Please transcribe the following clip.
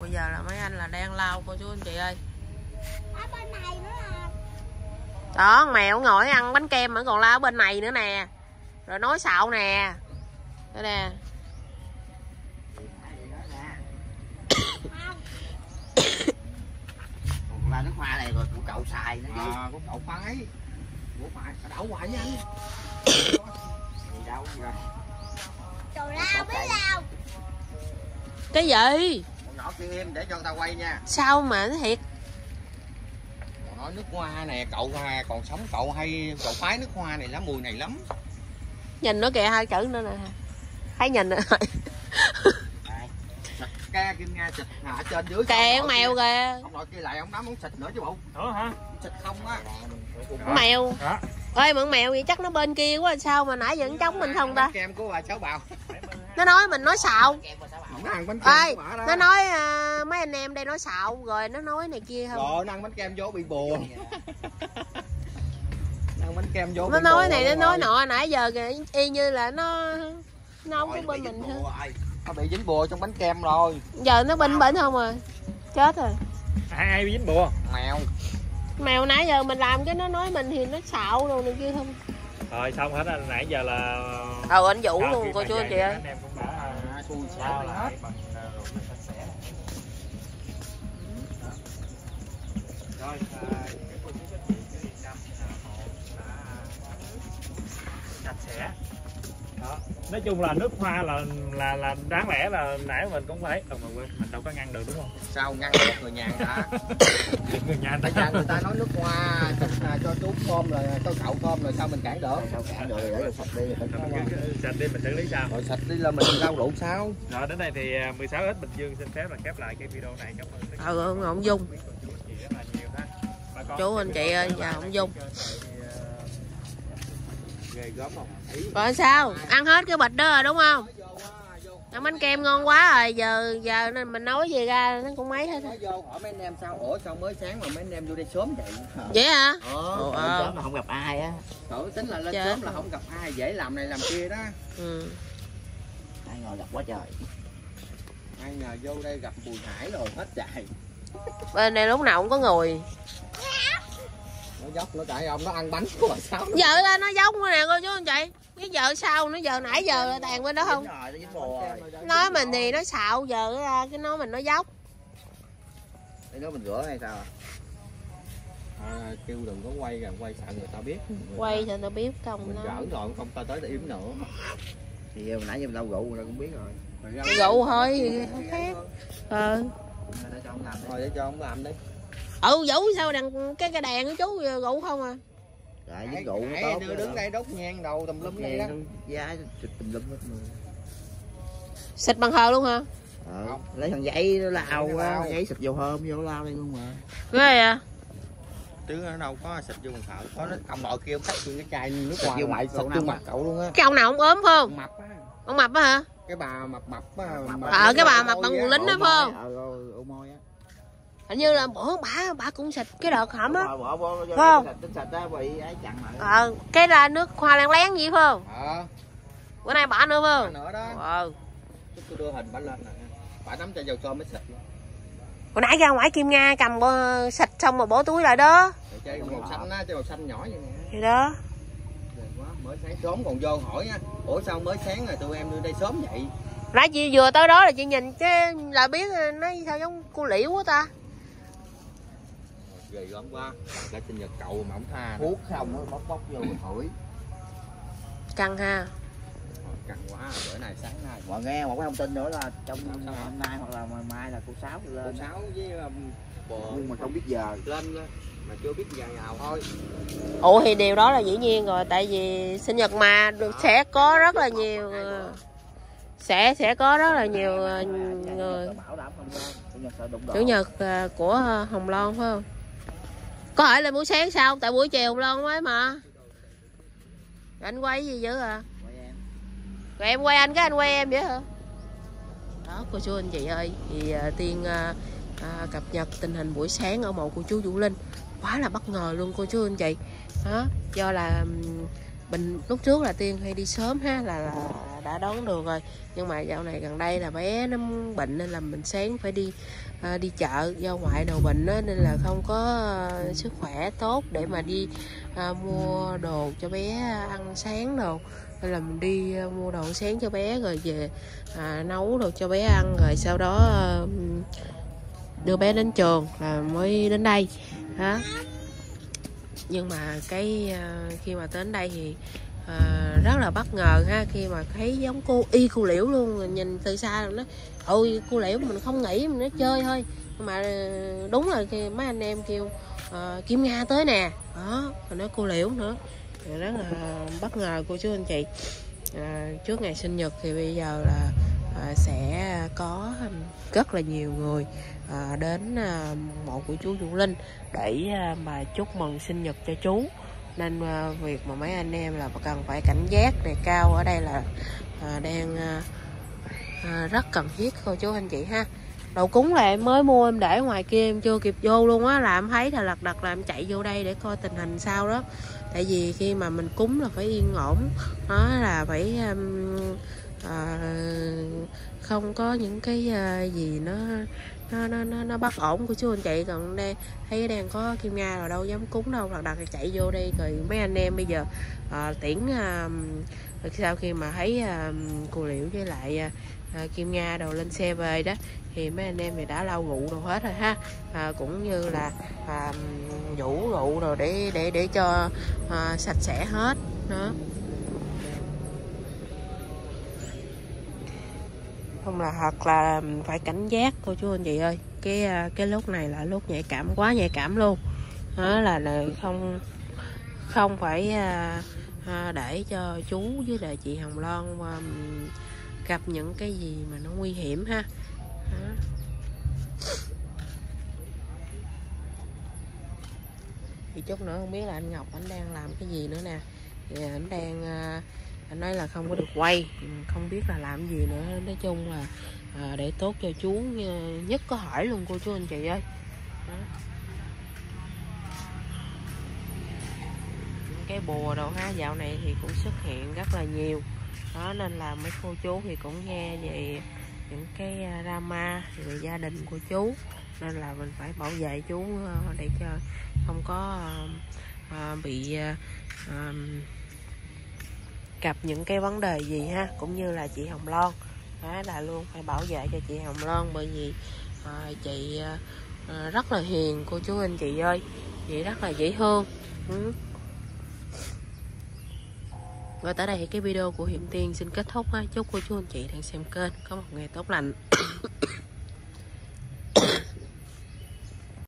bây giờ là mấy anh là đang lau cô chú anh chị ơi. Ở bên này nữa là... Đó, mèo ngồi ăn bánh kem mà còn lau ở bên này nữa nè. Rồi nói xạo nè. Đây nè. Là nước hoa này rồi của cậu xài nữa chứ. Của cậu phái. Của phải đậu hoài với anh. Gì đâu rồi. Trời lao biết lao. Cái gì? Con nhỏ kia im để cho người ta quay nha. Sao mà thiệt? Còn nói nước hoa nè, cậu còn sống cậu hay cậu phái nước hoa này lắm, mùi này lắm. Nhìn nó kìa, hai chữ nữa nè. Thấy nhìn rồi. Ca kim nga xịt ở trên dưới. Kìa con mèo kìa. Ông nội kia lại ông đám muốn xịt nữa chứ bộ. Nữa hả? Xịt không á. Con mèo. Ơi mượn mèo vậy chắc nó bên kia quá, sao mà nãy giờ nó chống mình không ta? Kem của bà Sáu Bào. Nó nói mình nói xạo. Nó ăn bánh kem Ơi, của bà đó. nó nói mấy anh em đây nói xạo rồi nó nói này kia không? Rồi nó ăn bánh kem vô bị buồn. Ăn bánh kem vô. Nó nói này nó nói nọ nãy giờ kìa, y như là nó không có bên mình hết. Nó bị dính bùa trong bánh kem rồi. Giờ nó bệnh không rồi. Chết rồi. Ai bị dính bùa? Mèo. Mèo nãy giờ mình làm cái nó nói mình thì nó xạo rồi này kia không. Rồi xong hết rồi, nãy giờ là Anh Vũ luôn cô chú anh chị ơi. anh em cũng đã xui lao xẻo lại hết. bằng rượu sạch sẽ. Rồi cái cô chú các chị cái Yên Tâm hộ đã sạch sẽ. Đó. Nói chung là nước hoa là đáng lẽ là nãy mình cũng phải mà quên mình đâu có ngăn được đúng không? Sao ngăn được người nhà người ta? Người nhà Tại nhà người ta nói nước hoa cho chú cơm rồi cho cậu cơm rồi sao mình cản được? Sao cản được rồi để sạch đi. sạch đi mình xử lý sao? Rồi sạch đi là mình rau rượu sao? Rồi đến đây thì 16X Bình Dương xin phép là khép lại cái video này. Cảm ơn Ông Dung. rất là nhiều ha. Chú anh chị ơi, chào ông Dung. Ghê gớm không? Rồi sao? Ăn hết cái bịch đó rồi đúng không? Ăn bánh kem ngon quá rồi, giờ nên mình nói gì ra nó cũng mấy hết. Nói vô hỏi mấy anh em sao? Ủa sao mới sáng mà mấy anh em vô đây sớm vậy? Vậy hả? Sớm mà không gặp ai á. Tính là lên Chết sớm là không gặp ai, dễ làm này làm kia đó. Ai ngồi gặp quá trời. Ai nhờ vô đây gặp Bùi Hải rồi hết chạy. Bên đây lúc nào cũng có người. Nó dốc nó chạy ông nó ăn bánh của bà Sáu. Vợ ra nó giống nữa nè cô chú anh chị. Cái vợ sau nó giờ nãy giờ là đàn bên đó không? Nói mình thì nó xạo, giờ ra cái nói mình nó dốc. Để nó mình rửa hay sao? Kêu đừng có quay gần quay sợ người ta biết. Quay cho tao biết công mình nó. gỡ rồi không ta tới để yếm nữa. Thì nãy giờ mình lau rượu rồi cũng biết rồi. Rượu thôi thì không khác. Để cho ông làm đi. Thôi để cho ông làm đi. Vũ sao đằng cái đèn của chú rượu không à? Dạ với rượu nó tốt. Đứng đây đốt nhang đầu tùm lum đây đó. Giá tùm lum hết luôn. Xịt bằng hờ luôn hả? Lấy thằng giấy nó lao quá, giấy xịt dầu thơm vô lao đây luôn mà. Ghê à? Chứ ở đâu có xịt vô bằng thợ. Có nó ông nội kia ông xách cái chai nước ngoài lại xịt vô mặt cậu luôn á. Cái ông nào ông ốm phải không? Mập á. Ông mập á hả? Cái bà mập cái bà mập bằng quần lính đó phải không? Môi á. Hình như là bữa bà cũng xịt cái đợt hổm á. Phải không? Xịt á bị ấy chặn lại. Cái là nước hoa lén lén gì phải không? Bữa nay bả nữa phải không? Nữa đó. Tôi đưa hình bả lên nè. Bả nắm chai dầu cơm mới xịt luôn. Hồi nãy ra ngoài Kim Nga cầm xịt xong rồi bỏ túi lại đó. Chai màu xanh á, chai màu xanh nhỏ vậy nè. Thì đó. Mới sáng sớm còn vô hỏi nha. Ủa sao mới sáng rồi tụi em đưa đây sớm vậy? Nãy chị vừa tới đó là chị nhìn cái là biết nói sao giống cô liễu quá ta. Ghê gớm quá. Lại sinh nhật cậu mà không tha. Hút xong nó bóc vô thổi. Căng ha. Căng quá, bữa này sáng nay. Mọi nghe một cái thông tin nữa là trong hôm nay hoặc là mai là cô Sáu lên. Cô Sáu với nhưng mà không biết giờ. Lên mà chưa biết giờ nào thôi. Ủa thì điều đó là dĩ nhiên rồi, tại vì sinh nhật mà sẽ có rất là nhiều sẽ có rất là nhiều người. Chủ nhật của Hồng Loan phải không? Có hỏi là buổi sáng sao? Tại buổi chiều Hồng Loan mới mà. Rồi anh quay gì dữ à? Rồi em quay anh cái anh quay em vậy hả? Đó cô chú anh chị ơi, thì Tiên cập nhật tình hình buổi sáng ở mộ của chú Vũ Linh. Quá là bất ngờ luôn cô chú anh chị. Đó, do là mình lúc trước là Tiên hay đi sớm ha, là đã đón được rồi. Nhưng mà dạo này gần đây là bé nó bệnh nên là mình sáng phải đi đi chợ, do ngoại đầu bệnh á, nên là không có sức khỏe tốt để mà đi mua đồ cho bé ăn sáng đồ, nên là mình đi mua đồ sáng cho bé rồi về nấu đồ cho bé ăn, rồi sau đó đưa bé đến trường là mới đến đây đó. Nhưng mà cái khi mà đến đây thì rất là bất ngờ ha, khi mà thấy giống cô Liễu luôn, nhìn từ xa rồi nó ôi cô Liễu, mình không nghĩ mình nó chơi thôi, nhưng mà đúng là khi mấy anh em kêu Kim Nga tới nè đó, rồi nói cô Liễu nữa, rất là bất ngờ cô chú anh chị. Trước ngày sinh nhật thì bây giờ là sẽ có rất là nhiều người đến mộ của chú Vũ Linh để mà chúc mừng sinh nhật cho chú, nên việc mà mấy anh em là cần phải cảnh giác đề cao ở đây là đang rất cần thiết cô chú anh chị ha. Đồ cúng là em mới mua, em để ngoài kia em chưa kịp vô luôn á, là em thấy là lật đật là em chạy vô đây để coi tình hình sao đó. Tại vì khi mà mình cúng là phải yên ổn, nó là phải không có những cái gì nó bất ổn của chú anh chị. Còn đây thấy đang có Kim Nga rồi đâu dám cúng đâu, lật đật chạy vô đây. Rồi mấy anh em bây giờ tiễn sau khi mà thấy cô Liễu với lại Kim Nga đồ lên xe về đó, thì mấy anh em thì đã lau rượu đồ hết rồi ha, cũng như là vũ rượu rồi để cho sạch sẽ hết đó. Không là thật là phải cảnh giác cô chú anh chị ơi, cái lúc này là lúc nhạy cảm, quá nhạy cảm luôn đó, là không phải để cho chú với lại chị Hồng Loan gặp những cái gì mà nó nguy hiểm ha đó. Thì chút nữa không biết là anh Ngọc anh đang làm cái gì nữa nè, thì anh đang anh nói là không có được quay, không biết là làm gì nữa. Nói chung là để tốt cho chú nhất có hỏi luôn cô chú anh chị ơi đó. Cái bùa đồ ha, dạo này thì cũng xuất hiện rất là nhiều đó, nên là mấy cô chú thì cũng nghe về những cái drama về gia đình của chú, nên là mình phải bảo vệ chú để cho không có bị gặp những cái vấn đề gì ha. Cũng như là chị Hồng Loan đó, là luôn phải bảo vệ cho chị Hồng Loan, bởi vì chị rất là hiền cô chú anh chị ơi, chị rất là dễ thương. Và tới đây thì cái video của Hiểm Tiên xin kết thúc ha. Chúc cô chú anh chị đang xem kênh có một ngày tốt lành.